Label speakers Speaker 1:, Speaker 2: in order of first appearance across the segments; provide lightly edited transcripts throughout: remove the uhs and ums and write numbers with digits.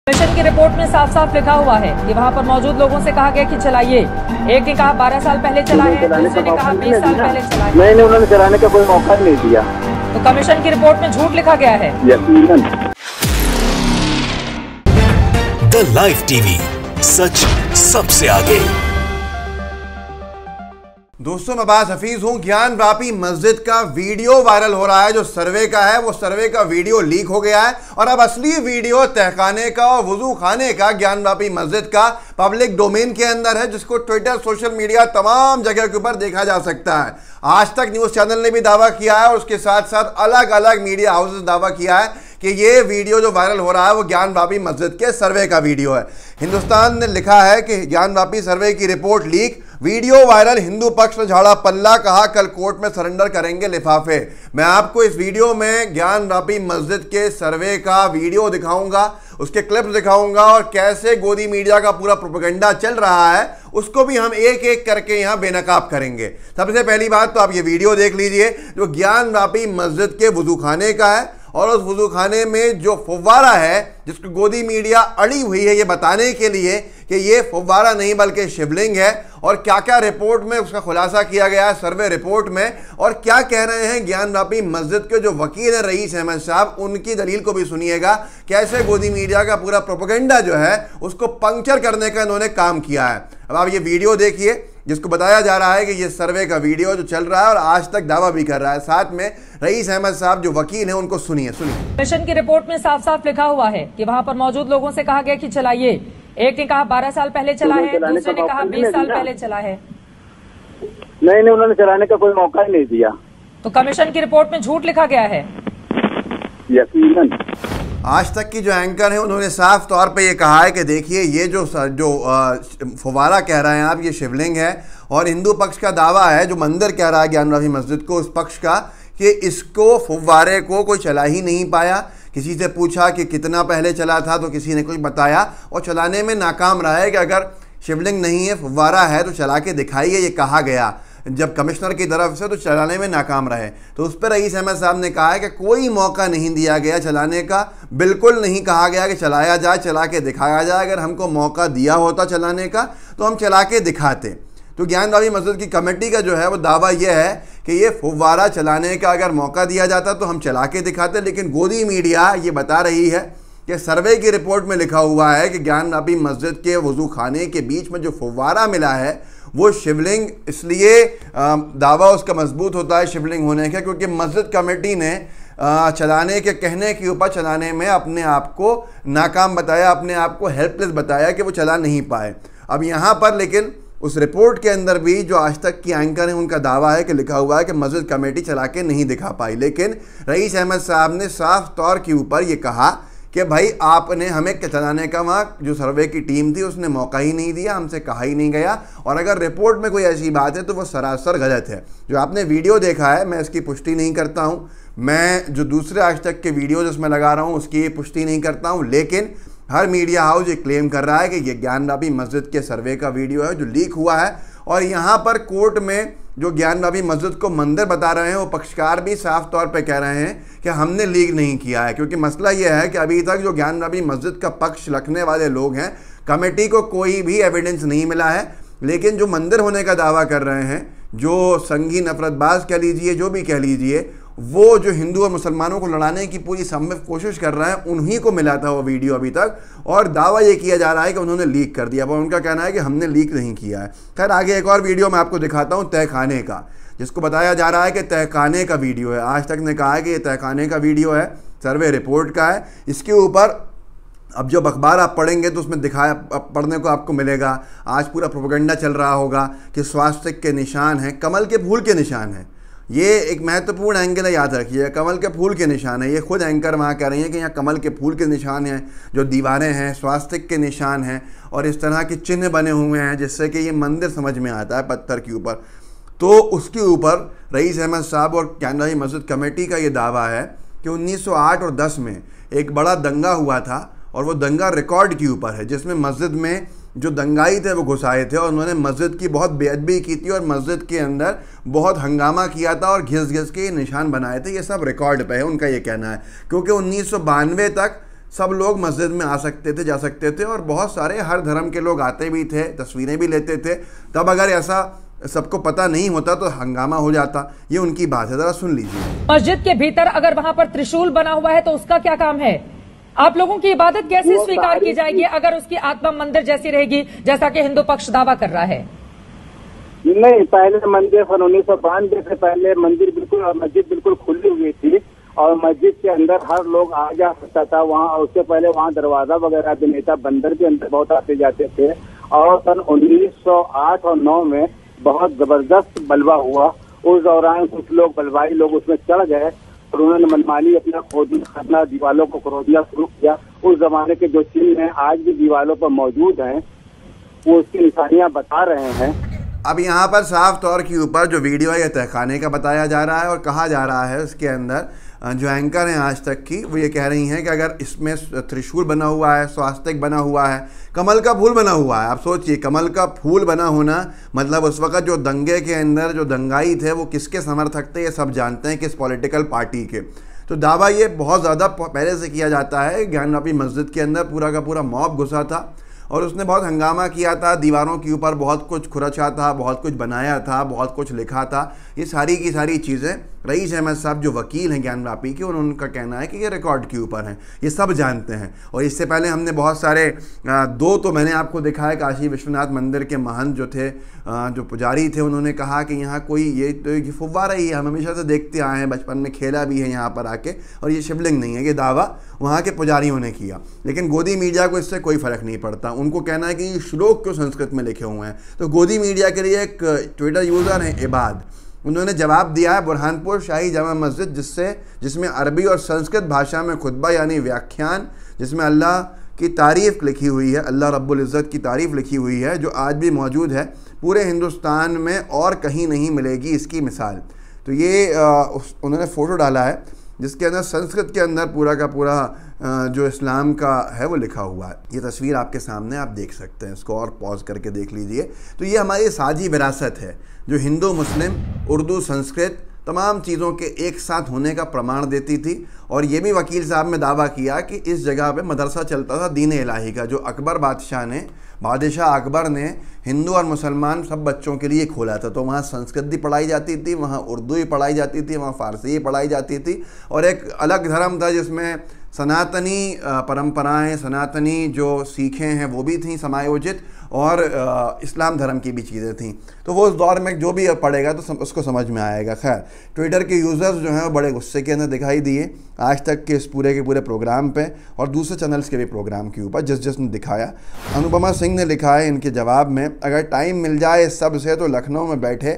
Speaker 1: Commission की report में साफ साफ लिखा हुआ है कि वहां पर मौजूद लोगों से कहा गया कि चलाइए। एक ने कहा 12 साल पहले चला है, दूसरे ने कहा 20 साल पहले चला है।
Speaker 2: नहीं, उन्होंने चलाने का कोई मौका नहीं दिया।
Speaker 1: तो कमीशन की रिपोर्ट में झूठ लिखा गया है।
Speaker 3: द लाइव टीवी, सच सबसे आगे।
Speaker 4: दोस्तों, मैं बास हफीज हूं। ज्ञान वापी मस्जिद का वीडियो वायरल हो रहा है। जो सर्वे का है वो सर्वे का वीडियो लीक हो गया है और अब असली वीडियो तहखाने का और वजू खाने का ज्ञान वापी मस्जिद का पब्लिक डोमेन के अंदर है, जिसको ट्विटर, सोशल मीडिया, तमाम जगह के ऊपर देखा जा सकता है। आज तक न्यूज चैनल ने भी दावा किया है और उसके साथ साथ अलग अलग मीडिया हाउसेस दावा किया है कि ये वीडियो जो वायरल हो रहा है वो ज्ञान वापी मस्जिद के सर्वे का वीडियो है। हिंदुस्तान ने लिखा है कि ज्ञान वापी सर्वे की रिपोर्ट लीक, वीडियो वायरल, हिंदू पक्ष ने झाड़ा पल्ला, कहा कल कोर्ट में सरेंडर करेंगे लिफाफे। मैं आपको इस वीडियो में ज्ञान वापी मस्जिद के सर्वे का वीडियो दिखाऊंगा, उसके क्लिप्स दिखाऊंगा और कैसे गोदी मीडिया का पूरा प्रोपेगेंडा चल रहा है उसको भी हम एक एक करके यहां बेनकाब करेंगे। सबसे पहली बात तो आप ये वीडियो देख लीजिए जो ज्ञान वापी मस्जिद के वजू खाने का है और उस वजू खाने में जो फव्वारा है जिसको गोदी मीडिया अड़ी हुई है ये बताने के लिए कि ये फव्वारा नहीं बल्कि शिवलिंग है, और क्या क्या रिपोर्ट में उसका खुलासा किया गया है सर्वे रिपोर्ट में, और क्या कह रहे हैं ज्ञान वापी मस्जिद के जो वकील हैं रईस अहमद साहब, उनकी दलील को भी सुनिएगा। कैसे गोदी मीडिया का पूरा प्रोपेगेंडा जो है उसको पंक्चर करने का इन्होंने काम किया है। अब आप ये वीडियो देखिए जिसको बताया जा रहा है कि ये सर्वे का वीडियो जो चल रहा है और आज तक दावा भी कर रहा है। साथ में रईस अहमद साहब जो वकील हैं उनको सुनिए।
Speaker 1: कमीशन की रिपोर्ट में साफ साफ लिखा हुआ है कि वहां पर मौजूद लोगों से कहा गया कि चलाइए। एक ने कहा 12 साल पहले चला है, दूसरे ने कहा 20 साल पहले चला है।
Speaker 2: नहीं, उन्होंने चलाने का कोई मौका ही नहीं दिया।
Speaker 1: तो कमीशन की रिपोर्ट में झूठ लिखा गया है।
Speaker 2: यकीनन
Speaker 4: आज तक की जो एंकर है उन्होंने साफ तौर पे ये कहा है कि देखिए ये जो फव्वारा कह रहे हैं आप, ये शिवलिंग है, और हिंदू पक्ष का दावा है जो मंदिर कह रहा है ज्ञान वापी मस्जिद को, उस पक्ष का, कि इसको फव्वारे को कोई चला ही नहीं पाया। किसी से पूछा कि कितना पहले चला था तो किसी ने कुछ बताया और चलाने में नाकाम रहा है कि अगर शिवलिंग नहीं है फव्वारा है तो चला के दिखाइए, ये कहा गया जब कमिश्नर की तरफ से, तो चलाने में नाकाम रहे। तो उस पर रईस अहमद साहब ने कहा है कि कोई मौका नहीं दिया गया चलाने का, बिल्कुल नहीं कहा गया कि चलाया जाए, चला के दिखाया जाए। अगर हमको मौका दिया होता चलाने का तो हम चला के दिखाते। तो ज्ञान वापी मस्जिद की कमेटी का जो है वो दावा यह है कि ये फव्वारा चलाने का अगर मौका दिया जाता तो हम चला के दिखाते, लेकिन गोदी मीडिया ये बता रही है कि सर्वे की रिपोर्ट में लिखा हुआ है कि ज्ञान वापी मस्जिद के वजू खाने के बीच में जो फव्वारा मिला है वो शिवलिंग, इसलिए दावा उसका मजबूत होता है शिवलिंग होने का, क्योंकि मस्जिद कमेटी ने चलाने के कहने के ऊपर चलाने में अपने आप को नाकाम बताया, अपने आप को हेल्पलेस बताया कि वो चला नहीं पाए। अब यहाँ पर लेकिन उस रिपोर्ट के अंदर भी जो आज तक की एंकर हैं उनका दावा है कि लिखा हुआ है कि मस्जिद कमेटी चला के नहीं दिखा पाई, लेकिन रईस अहमद साहब ने साफ तौर के ऊपर ये कहा कि भाई आपने हमें चलाने का, वहाँ जो सर्वे की टीम थी उसने मौका ही नहीं दिया, हमसे कहा ही नहीं गया, और अगर रिपोर्ट में कोई ऐसी बात है तो वो सरासर गलत है। जो आपने वीडियो देखा है मैं इसकी पुष्टि नहीं करता हूँ, मैं जो दूसरे आज तक के वीडियो जिसमें लगा रहा हूँ उसकी पुष्टि नहीं करता हूँ, लेकिन हर मीडिया हाउस ये क्लेम कर रहा है कि ये ज्ञान वापी मस्जिद के सर्वे का वीडियो है जो लीक हुआ है। और यहाँ पर कोर्ट में जो ज्ञान वापी मस्जिद को मंदिर बता रहे हैं वो पक्षकार भी साफ तौर पे कह रहे हैं कि हमने लीक नहीं किया है, क्योंकि मसला ये है कि अभी तक जो ज्ञान वापी मस्जिद का पक्ष रखने वाले लोग हैं, कमेटी को कोई भी एविडेंस नहीं मिला है, लेकिन जो मंदिर होने का दावा कर रहे हैं, जो संगी नफरतबाज कह लीजिए, जो भी कह लीजिए, वो जो हिंदू और मुसलमानों को लड़ाने की पूरी संभव कोशिश कर रहे हैं, उन्हीं को मिला था वो वीडियो अभी तक, और दावा ये किया जा रहा है कि उन्होंने लीक कर दिया, पर उनका कहना है कि हमने लीक नहीं किया है। खैर आगे एक और वीडियो मैं आपको दिखाता हूँ तहखाने का, जिसको बताया जा रहा है कि तहखाने का वीडियो है। आज तक ने कहा है कि ये तहखाने का वीडियो है, सर्वे रिपोर्ट का है। इसके ऊपर अब जब अखबार आप पढ़ेंगे तो उसमें दिखाया पढ़ने को आपको मिलेगा, आज पूरा प्रोपेगेंडा चल रहा होगा कि स्वास्तिक के निशान हैं, कमल के फूल के निशान हैं। ये एक महत्वपूर्ण एंगल है, याद रखिए, कमल के फूल के निशान है। ये खुद एंकर वहाँ कह रही हैं कि यहाँ कमल के फूल के निशान हैं, जो दीवारें हैं स्वास्तिक के निशान हैं, और इस तरह के चिन्ह बने हुए हैं जिससे कि ये मंदिर समझ में आता है पत्थर के ऊपर। तो उसके ऊपर रईस अहमद साहब और ज्ञान वापी मस्जिद कमेटी का ये दावा है कि 1908 और 10 में एक बड़ा दंगा हुआ था, और वो दंगा रिकॉर्ड के ऊपर है, जिसमें मस्जिद में जो दंगाई थे वो घुसाए थे और उन्होंने मस्जिद की बहुत बेअदबी की थी और मस्जिद के अंदर बहुत हंगामा किया था और घिस घिस के निशान बनाए थे। ये सब रिकॉर्ड पे है, उनका ये कहना है, क्योंकि 1992 तक सब लोग मस्जिद में आ सकते थे, जा सकते थे, और बहुत सारे हर धर्म के लोग आते भी थे, तस्वीरें भी लेते थे। तब अगर ऐसा सबको पता नहीं होता तो हंगामा हो जाता। ये उनकी बात है, जरा सुन लीजिए।
Speaker 1: मस्जिद के भीतर अगर वहां पर त्रिशूल बना हुआ है तो उसका क्या काम है? आप लोगों की इबादत कैसे स्वीकार की जाएगी अगर उसकी आत्मा मंदिर जैसी रहेगी, जैसा कि हिंदू पक्ष दावा कर रहा है?
Speaker 2: नहीं, पहले मंदिर सन 1992 से पहले मस्जिद बिल्कुल खुली हुई थी और मस्जिद के अंदर हर लोग आ जा सकता था। वहाँ उससे पहले वहाँ दरवाजा वगैरह भी नहीं था, बंदर के अंदर बहुत आते जाते थे। और सन 1908 और 9 में बहुत जबरदस्त बलवा हुआ। उस दौरान कुछ लोग बलवाई लोग उसमें चढ़ गए और उन्होंने मनमानी अपना खोदना दीवालों को खोदना शुरू किया। उस जमाने के जो चिन्ह हैं आज भी दीवालों पर मौजूद हैं, वो उसकी निशानियां बता रहे हैं।
Speaker 4: अब यहाँ पर साफ तौर के ऊपर जो वीडियो है ये तहखाने का बताया जा रहा है और कहा जा रहा है उसके अंदर जो एंकर हैं आज तक की, वो ये कह रही हैं कि अगर इसमें त्रिशूल बना हुआ है, स्वास्तिक बना हुआ है, कमल का फूल बना हुआ है। आप सोचिए, कमल का फूल बना होना मतलब उस वक़्त जो दंगे के अंदर जो दंगाई थे वो किसके समर्थक थे, ये सब जानते हैं, किस पॉलिटिकल पार्टी के। तो दावा ये बहुत ज़्यादा पहले से किया जाता है। ज्ञानवापी मस्जिद के अंदर पूरा का पूरा मॉब घुसा था और उसने बहुत हंगामा किया था, दीवारों के ऊपर बहुत कुछ खुरचा था, बहुत कुछ बनाया था, बहुत कुछ लिखा था। ये सारी की सारी चीज़ें रईस अहमद साहब जो वकील हैं ज्ञानवापी के, उनका कहना है कि ये रिकॉर्ड के ऊपर हैं, ये सब जानते हैं। और इससे पहले हमने बहुत सारे दो तो मैंने आपको दिखाया, काशी विश्वनाथ मंदिर के महंत जो थे, जो पुजारी थे, उन्होंने कहा कि यहाँ कोई ये फुव्वारा ही है, हम हमेशा से देखते आए हैं, बचपन में खेला भी है यहाँ पर आके, और ये शिवलिंग नहीं है। ये दावा वहाँ के पुजारियों ने किया, लेकिन गोदी मीडिया को इससे कोई फ़र्क नहीं पड़ता। उनको कहना है कि ये श्लोक क्यों संस्कृत में लिखे हुए हैं। तो गोदी मीडिया के लिए एक ट्विटर यूज़र हैं इबाद, उन्होंने जवाब दिया है बुरहानपुर शाही जामा मस्जिद जिसमें अरबी और संस्कृत भाषा में खुतबा यानी व्याख्यान, जिसमें अल्लाह की तारीफ़ लिखी हुई है, अल्लाह रब्बुल इज़्ज़त की तारीफ़ लिखी हुई है, जो आज भी मौजूद है, पूरे हिंदुस्तान में और कहीं नहीं मिलेगी इसकी मिसाल। तो ये उन्होंने फ़ोटो डाला है जिसके अंदर संस्कृत के अंदर पूरा का पूरा जो इस्लाम का है वो लिखा हुआ है। ये तस्वीर आपके सामने आप देख सकते हैं, इसको और पॉज करके देख लीजिए। तो ये हमारी साझी विरासत है जो हिंदू मुस्लिम उर्दू संस्कृत तमाम चीज़ों के एक साथ होने का प्रमाण देती थी। और ये भी वकील साहब ने दावा किया कि इस जगह पे मदरसा चलता था दीन इलाही का, जो अकबर बादशाह अकबर ने हिंदू और मुसलमान सब बच्चों के लिए खोला था। तो वहाँ संस्कृत भी पढ़ाई जाती थी, वहाँ उर्दू भी पढ़ाई जाती थी, वहाँ फ़ारसी भी पढ़ाई जाती थी। और एक अलग धर्म था जिसमें सनातनी परंपराएं, सनातनी जो सीखें हैं वो भी थी समायोजित, और इस्लाम धर्म की भी चीज़ें थीं। तो वो उस दौर में जो भी पढ़ेगा तो उसको समझ में आएगा। खैर, ट्विटर के यूज़र्स जो हैं वो बड़े गुस्से के अंदर दिखाई दिए आज तक के इस पूरे के पूरे प्रोग्राम पे, और दूसरे चैनल्स के भी प्रोग्राम के ऊपर जिसने दिखाया। अनुपमा सिंह ने लिखा है इनके जवाब में, अगर टाइम मिल जाए इस सब से तो लखनऊ में बैठे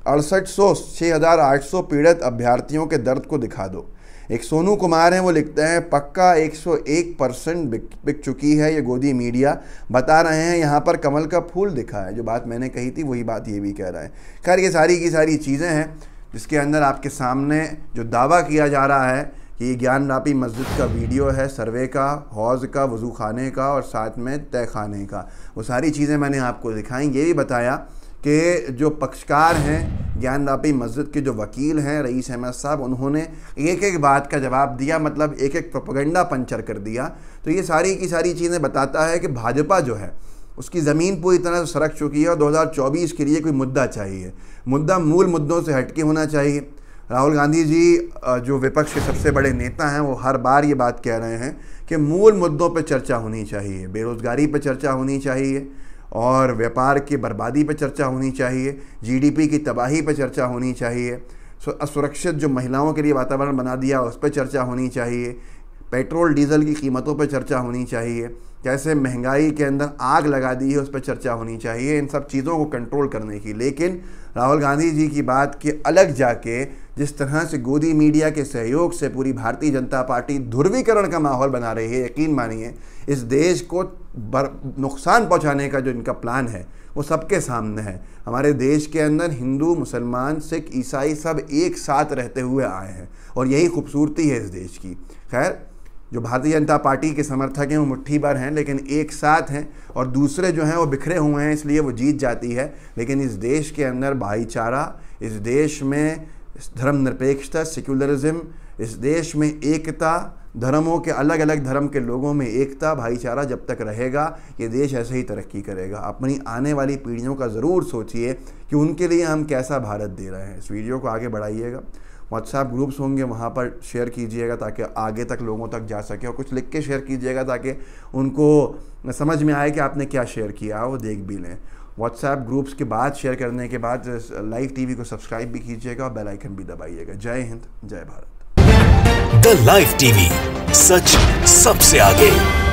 Speaker 4: 6800 पीड़ित अभ्यर्थियों के दर्द को दिखा दो। एक सोनू कुमार हैं, वो लिखते हैं पक्का 101% बिक चुकी है ये गोदी मीडिया, बता रहे हैं यहाँ पर कमल का फूल दिखा है। जो बात मैंने कही थी वही बात ये भी कह रहा है। खैर, ये सारी की सारी चीज़ें हैं जिसके अंदर आपके सामने जो दावा किया जा रहा है कि ये ज्ञानवापी मस्जिद का वीडियो है, सर्वे का, हौज़ का, वज़ू खाने का और साथ में तय खाने का, वो सारी चीज़ें मैंने आपको दिखाई। ये भी बताया कि जो पक्षकार हैं ज्ञानवापी मस्जिद के जो वकील हैं रईस अहमद साहब, उन्होंने एक एक बात का जवाब दिया, मतलब एक एक प्रोपेगेंडा पंचर कर दिया। तो ये सारी की सारी चीज़ें बताता है कि भाजपा जो है उसकी ज़मीन पूरी तरह से सरक चुकी है और 2024 के लिए कोई मुद्दा चाहिए। मुद्दा मूल मुद्दों से हटके होना चाहिए। राहुल गांधी जी जो विपक्ष के सबसे बड़े नेता हैं, वो हर बार ये बात कह रहे हैं कि मूल मुद्दों पर चर्चा होनी चाहिए। बेरोज़गारी पर चर्चा होनी चाहिए और व्यापार की बर्बादी पर चर्चा होनी चाहिए, जीडीपी की तबाही पर चर्चा होनी चाहिए, असुरक्षित जो महिलाओं के लिए वातावरण बना दिया उस पर चर्चा होनी चाहिए, पेट्रोल डीजल की कीमतों पर चर्चा होनी चाहिए, कैसे महंगाई के अंदर आग लगा दी है उस पर चर्चा होनी चाहिए, इन सब चीज़ों को कंट्रोल करने की। लेकिन राहुल गांधी जी की बात के अलग जाके जिस तरह से गोदी मीडिया के सहयोग से पूरी भारतीय जनता पार्टी ध्रुवीकरण का माहौल बना रही है, यकीन मानिए इस देश को नुकसान पहुंचाने का जो इनका प्लान है वो सबके सामने है। हमारे देश के अंदर हिंदू, मुसलमान, सिख, ईसाई सब एक साथ रहते हुए आए हैं और यही खूबसूरती है इस देश की। खैर, जो भारतीय जनता पार्टी के समर्थक हैं वो मुट्ठी भर हैं लेकिन एक साथ हैं, और दूसरे जो हैं वो बिखरे हुए हैं, इसलिए वो जीत जाती है। लेकिन इस देश के अंदर भाईचारा, इस देश में धर्मनिरपेक्षता, सेक्युलरिज्म, इस देश में एकता, धर्मों के, अलग अलग धर्म के लोगों में एकता, भाईचारा जब तक रहेगा ये देश ऐसे ही तरक्की करेगा। अपनी आने वाली पीढ़ियों का ज़रूर सोचिए कि उनके लिए हम कैसा भारत दे रहे हैं। इस वीडियो को आगे बढ़ाइएगा, व्हाट्सएप ग्रुप्स होंगे वहाँ पर शेयर कीजिएगा ताकि आगे तक लोगों तक जा सके, और कुछ लिख के शेयर कीजिएगा ताकि उनको समझ में आए कि आपने क्या शेयर किया, वो देख भी लें। व्हाट्सएप ग्रुप्स के बाद शेयर करने के बाद लाइव टीवी को सब्सक्राइब भी कीजिएगा और बेल आइकन भी दबाइएगा। जय हिंद, जय भारत।
Speaker 3: द लाइव टीवी, सच सबसे आगे।